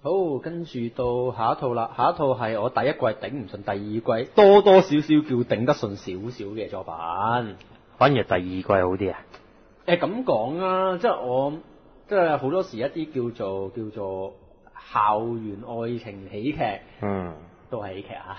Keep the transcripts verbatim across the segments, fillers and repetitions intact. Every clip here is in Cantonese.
好，跟住到下一套啦。下一套係我第一季頂唔順，第二季多多少少叫頂得順少少嘅作品。 反而第二季好啲啊？ 誒咁講啊，即係我即係好多時一啲叫做叫做校園愛情喜劇， 嗯， 都係喜劇啊。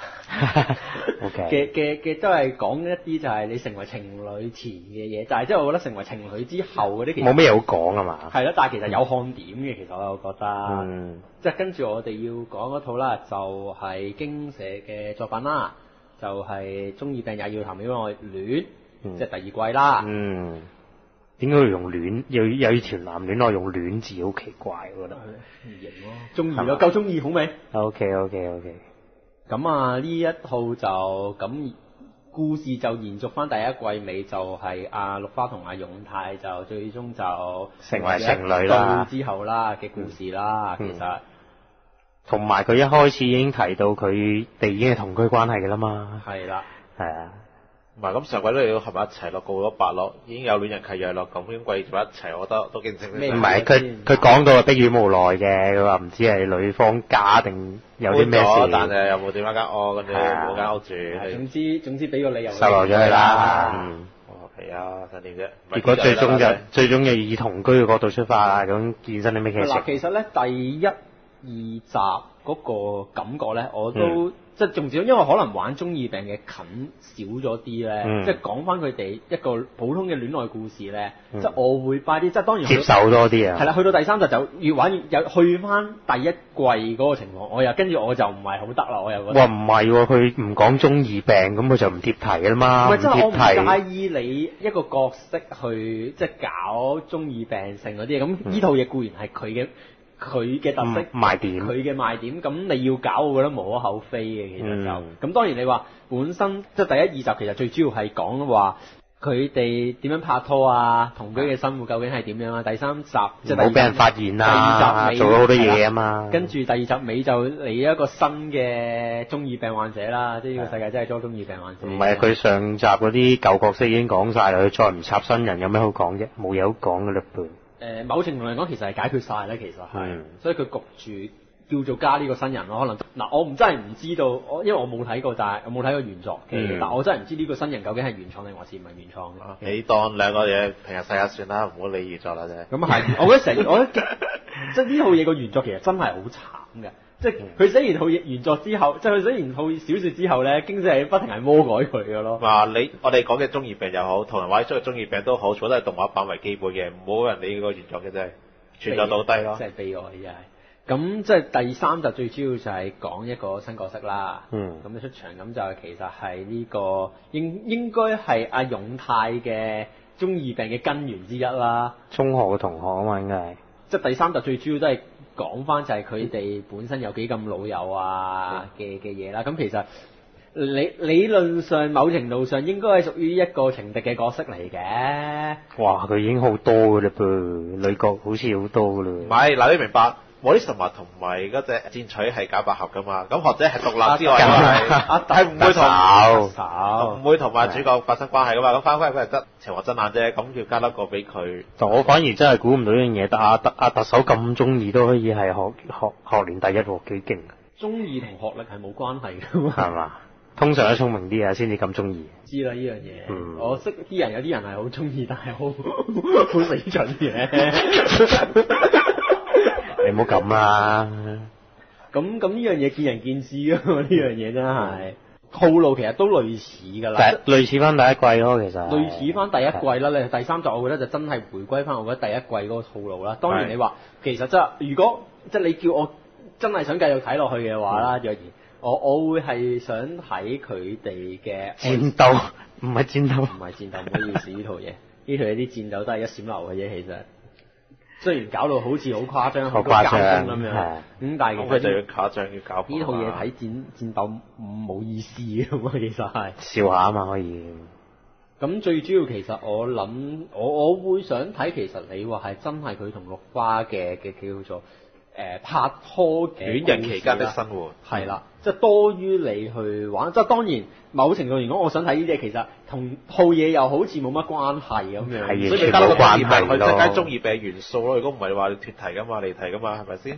OK 嘅嘅嘅都係講一啲就係你成為情侶前嘅嘢，但係即係我覺得成為情侶之後嗰啲其實冇咩嘢好講啊嘛。 係咯，但係其實有看點嘅，其實我覺得。 嗯。 即係跟住我哋要講嗰套啦，就係京社嘅作品啦，就係中二病也要談戀愛戀，即係第二季啦。 嗯。點解要用戀？又又要條男戀愛用戀字，好奇怪，我覺得。 唔型咯，中意咯，夠中意好未 ？OK OK OK。 咁啊，呢一套就咁故事就延續翻第一季尾，就係阿綠花同阿勇太就最終就成為情侶啦。 之後啦嘅故事啦， 嗯、 其實。 同埋佢一開始已經提到佢哋已經係同居關係㗎啦嘛。 係啦。 係啊。 唔係咁上季都要合埋一齊咯，告咗白咯，已經有戀人契約咯，咁今季做一齊，我覺得都幾正。 唔係佢佢講到係迫於無奈嘅，佢話唔知係女方家定有啲咩事， 但係又冇點樣間屋，跟住冇間屋住。 總之總之俾個理由。 收留咗佢啦。嗯。 哦，係啊，想點啫？ 結果最終就最終就以同居嘅角度出發啦，咁衍生啲咩劇情？ 嗱，其實咧第一二集嗰個感覺咧，我都。嗯即係仲少，因為可能玩中二病嘅近少咗啲咧，嗯、即係講翻佢哋一個普通嘅戀愛故事咧，嗯、即係我會快啲，即係當然接受多啲啊。 係啦，去到第三集就越玩越有去翻第一季嗰個情況，我又跟住我就唔係好得啦，我又覺得。 哇，唔係喎，佢唔講中二病，咁佢就唔貼題啦嘛。 唔係，即係我唔介意你一個角色去即係搞中二病性嗰啲嘢，咁呢套嘢固然係佢嘅。佢嘅特色、 嗯、賣點， 佢嘅賣點，咁你要搞，我覺得無可厚非嘅。其實就咁、嗯、當然你話本身即係第一二集其實最主要係講話佢哋點樣拍拖啊，同居嘅生活究竟係點樣啊。第三集即係冇俾人發現啊，第二集尾做咗好多嘢啊嘛。跟住第二集尾就嚟一個新嘅中二病患者啦，即係呢個世界真係多中二病患者。唔係佢上集嗰啲舊角色已經講晒啦，佢再唔插新人有咩好講啫？冇嘢好講嘅嘞噃。誒、呃、某程度嚟講，其實係解決晒咧，其實係，嗯、所以佢焗住叫做加呢個新人咯。可能嗱，我唔真係唔知道，我因為我冇睇過，但係我冇睇過原作嘅，嗯、但我真係唔知呢個新人究竟係原創定還是唔係原創嘅。 你當兩個嘢平日睇下算啦，唔好理原作啦啫。 咁係，我覺得成，我覺得即係呢套嘢個原作其實真係好慘嘅。即係佢寫完套原作之後，即係佢寫完套小説之後咧，經濟係不停係魔改佢嘅咯。 嗱，你我哋講嘅中二病又好，同人話出嘅中二病都好，全部都係動畫版為基本嘅，冇人理個原作嘅啫，全就倒低咯。真係悲哀真係。咁即係第三集最主要就係講一個新角色啦。嗯。咁一出場咁就其實係呢、這個應應該係阿勇太嘅中二病嘅根源之一啦。中學嘅同學啊嘛，應該係。即係第三集最主要都係。講翻就係佢哋本身有幾咁老友啊嘅嘅嘢啦，咁其實理理論上某程度上應該係屬於一個情敵嘅角色嚟嘅。哇，佢已經好多㗎啦噃，女角好似好多㗎啦。唔係，嗱你明白，莫里斯同埋嗰隻戰錘係搞百合㗎嘛，咁或者係獨立之外係係唔會同唔會同埋主角發生關係㗎嘛，咁翻返嚟佢係得情話真眼啫，咁要加多個俾佢。但我反而真係估唔到呢樣嘢，得阿特阿特首咁中意都可以係學學學年第一喎，幾勁！中意同學歷係冇關係㗎嘛，係嘛？通常都聰明啲啊，先至咁中意。知啦呢樣嘢，嗯、我識啲人有啲人係好中意，但係好好死蠢嘅。你唔好咁啦。咁咁呢樣嘢見仁見智啊嘛，呢樣嘢真係。套路其實都類似㗎啦，類似翻第一季咯，其實。類似翻第一季啦，你第三集我覺得就真係回歸翻我覺得第一季嗰個套路啦。當然你話其實真係，如果即係你叫我真係想繼續睇落去嘅話啦，若然我我會係想睇佢哋嘅戰鬥，唔係戰鬥，唔係戰鬥，唔好意思呢套嘢，呢套嘢啲戰鬥都係一閃流嘅啫，其實。雖然搞到好似好誇張，好誇張咁樣，咁但係佢就要誇張要搞。呢套嘢睇戰戰鬥冇意思嘅嘛，其實係笑下啊嘛可以。咁最主要其實我諗，我我會想睇，其實你話係真係佢同綠花嘅嘅叫做誒、呃、拍拖嘅戀人期間的生活，係啦，即係多於你去玩。即係當然某程度嚟講，我想睇呢啲嘢，其實同套嘢又好似冇乜關係咁樣，所以你得個關係，佢即係中二病元素咯。如果唔係話脫題噶嘛，離題噶嘛，係咪先？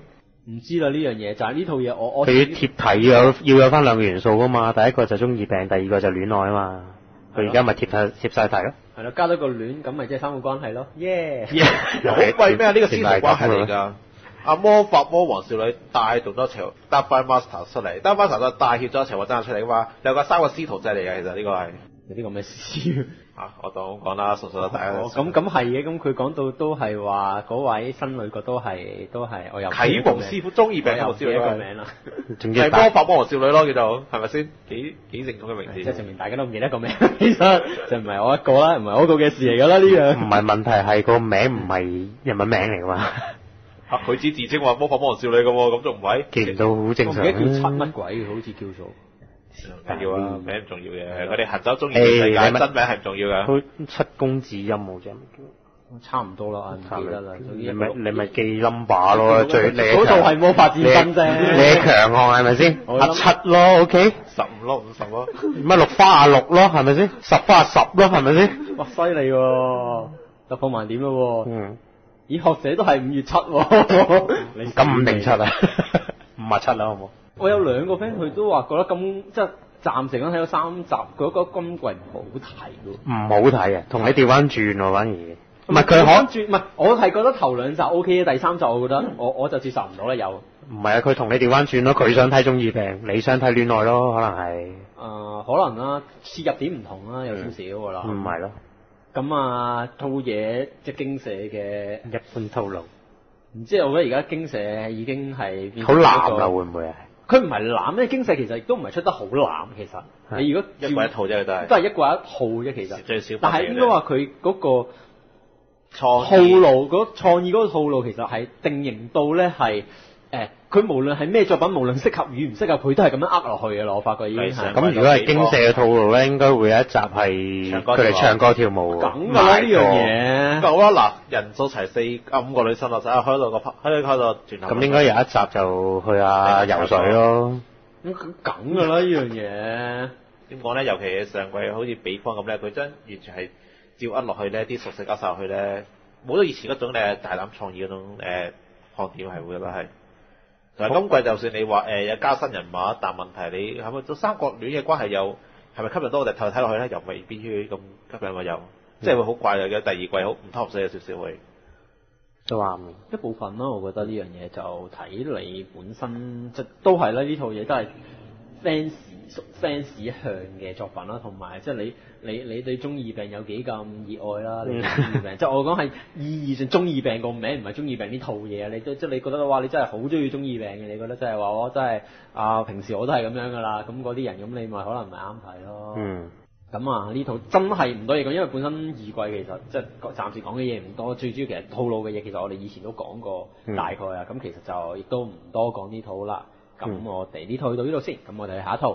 唔知啦呢樣嘢，就係呢套嘢我我佢貼題要有要有翻兩個元素噶嘛，第一個就中二病，第二個就戀愛啊嘛。佢而家咪貼曬貼曬題咯。 係咯，加多個戀，咁咪即係三個關係咯。耶！ 好貴咩？呢個師徒關係嚟㗎。阿魔法魔王少女帶動咗一齊 Double Master 出嚟 ，Double Master 就帶協咗一齊話爭出嚟㗎嘛。有個三個師徒制嚟嘅，其實呢個係有啲咁嘅事。 啊，我當咁講啦，熟熟大家。 哦，咁咁係嘅，咁佢講到都係話嗰位新女角都係都係我又啟蒙師傅中二病啟蒙師傅一個名啦，係魔法魔王少女咯，叫做係咪先？幾幾正統嘅名字。即係證明大家都唔記得個名，其實就唔係我一個啦，唔係我一個嘅事嚟㗎啦呢樣。 唔係問題係個名唔係日文名嚟㗎嘛。 啊，佢只自稱話魔法魔王少女㗎喎，咁仲唔係？ 記唔到好正常。 我唔記得叫七乜鬼嘅，好似叫做。 唔緊要啊，名唔重要嘅，我哋行走中意世界真名係唔重要嘅。 七公子音好似差唔多啦，唔記得啦。 你咪你咪記 number 咯，最你嗰套係魔法戰爭啫。 你係強項係咪先？阿七咯 ，OK。 十五咯，五十咯。 乜六花啊六咯，係咪先？十花啊十咯，係咪先？ 哇，犀利喎！突破萬點咯喎。嗯。咦，學者都係五月七喎。你咁五定七啊？五啊七啦，好冇？ 我有兩個 friend 佢都話覺得咁即係暫時咁睇咗三集，佢覺得今季唔好睇喎。唔好睇啊，同你調翻轉喎反而。 唔係佢可轉，唔係我係覺得頭兩集 O K，第三集我覺得我我就接受唔到啦有。 唔係啊，佢同你調翻轉咯，佢想睇中二病，你想睇戀愛咯，可能係。誒、 呃，可能啦，切入點唔同啦，有少少㗎啦。 唔係咯。咁啊，套嘢即係驚社嘅一般套路。 唔知我覺得而家驚社已經係變好濫啦，會唔會啊？ 佢唔係濫，因為驚社其實亦都唔係出得好濫，其實。你如果一個一套啫，都係。 都係一個一套啫，其實。 最少。 但係應該話佢嗰個創套路嗰創意嗰個套路其實係定型到咧係誒，佢無論係咩作品，無論適合與唔適合，佢都係咁樣呃落去嘅咯。我發覺已經係。 咁如果係驚社嘅套路咧，應該會有一集係佢哋唱歌跳舞。 梗㗎啦呢樣嘢。 夠啦嗱，人數齊四啊五個女生啦，就開到個開開到轉頭。 咁應該有一集就去啊游水咯。 咁梗㗎啦呢樣嘢。 點講咧？尤其係上季好似比方咁咧，佢將完全係照呃落去咧，啲熟食加晒落去咧，冇咗以前嗰種誒大膽創意嗰種誒看點係會覺得係。但係今季就算你話誒、呃、有加新人物，但問題你係咪做三角戀嘅關係又係咪吸引到我哋睇睇落去咧？又未必咁吸引我又，即係會好怪嘅。第二季好唔湯唔水有少少會。 都啱一部分啦，我覺得呢樣嘢就睇你本身即都係啦，呢套嘢都係 fans fans 向嘅作品啦，同埋即係你你你對中二病有幾咁熱愛啦？你中二病即係我講係意義上中二病個名唔係中二病呢套嘢啊！你即即係你覺得哇，你真係好中意中二病嘅，你覺得真係話我真係啊，平時我都係咁樣噶啦，咁嗰啲人咁你咪可能唔係啱睇咯。嗯。咁啊，呢套真係唔多嘢講，因為本身二季其實即係暫時講嘅嘢唔多，最主要其實套路嘅嘢其實我哋以前都講過大概啊，咁、嗯、其實就亦都唔多講呢套啦。咁我哋呢套去到呢度先，咁我哋下一套。